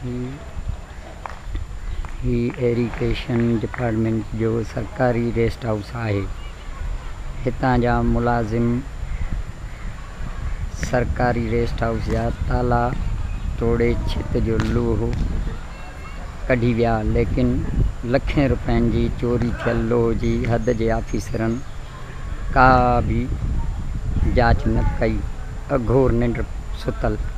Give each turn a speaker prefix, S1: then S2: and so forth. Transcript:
S1: ही irrigation department जो सरकारी रेस्ट हाउस है। हितां जा मुलाजिम सरकारी रेस्ट हाउस जा ताला तोड़े छित जो लोहो कढी विया, लेकिन लखें रुपयनि जी चोरी थियल लोह जी हद जे ऑफिसरनि का भी जांच न कई। अघोर निंड सुतल।